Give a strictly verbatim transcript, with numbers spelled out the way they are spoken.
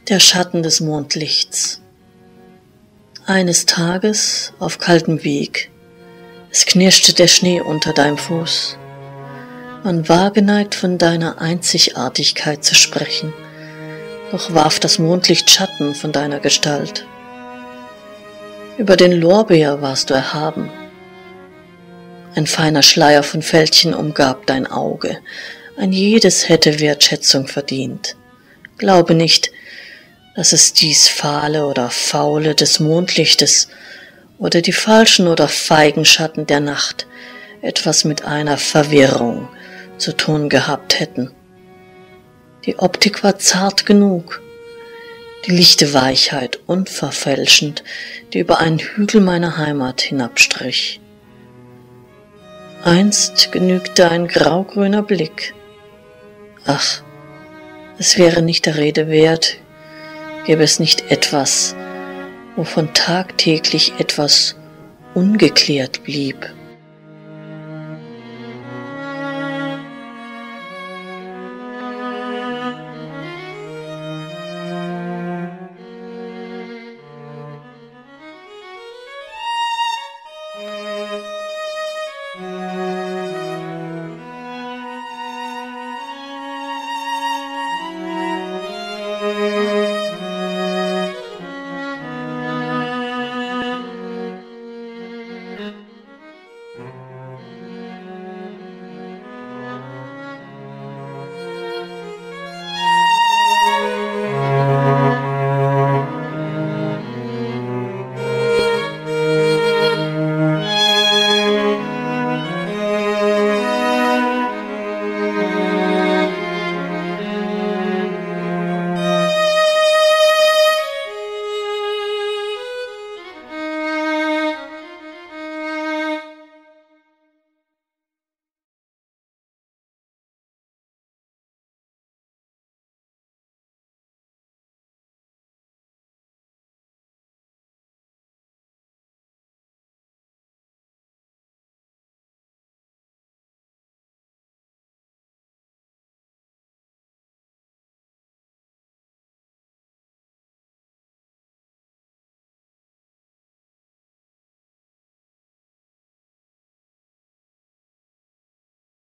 Der Schatten des Mondlichts. Eines Tages auf kaltem Weg, es knirschte der Schnee unter deinem Fuß. Man war geneigt, von deiner Einzigartigkeit zu sprechen, doch warf das Mondlicht Schatten von deiner Gestalt. Über den Lorbeer warst du erhaben. Ein feiner Schleier von Fältchen umgab dein Auge, ein jedes hätte Wertschätzung verdient. Glaube nicht, dass es dies Fahle oder Faule des Mondlichtes oder die falschen oder feigen Schatten der Nacht etwas mit einer Verwirrung zu tun gehabt hätten. Die Optik war zart genug, die lichte Weichheit unverfälschend, die über einen Hügel meiner Heimat hinabstrich. Einst genügte ein graugrüner Blick. Ach, es wäre nicht der Rede wert, gäbe es nicht etwas, wovon tagtäglich etwas ungeklärt blieb.